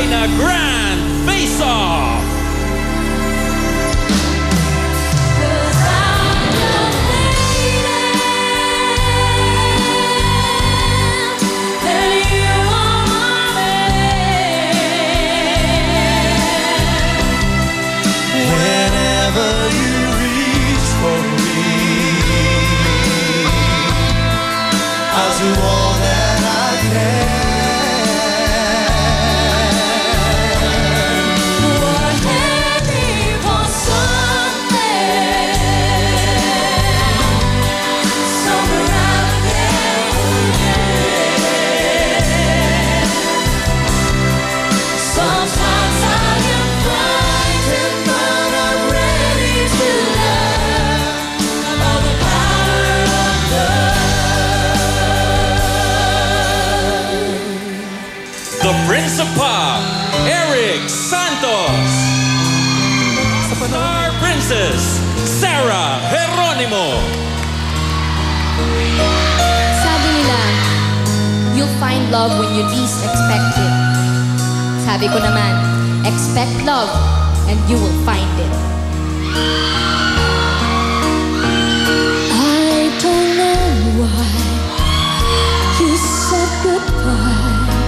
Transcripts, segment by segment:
in a grand face-off. Whenever you reach for me, I'll do all that I can. The Prince of Pop, Eric Santos. Star Princess, Sarah Geronimo. Sabi nila, you'll find love when you least expect it. Sabi ko naman, expect love and you will find it. I don't know why you said goodbye.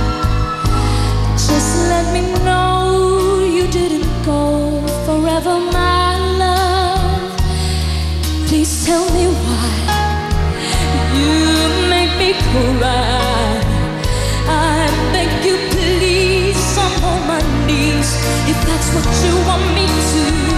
Just let me know you didn't go forever, my love. Please tell me why you make me cry. I beg you please, I'm on my knees. If that's what you want me to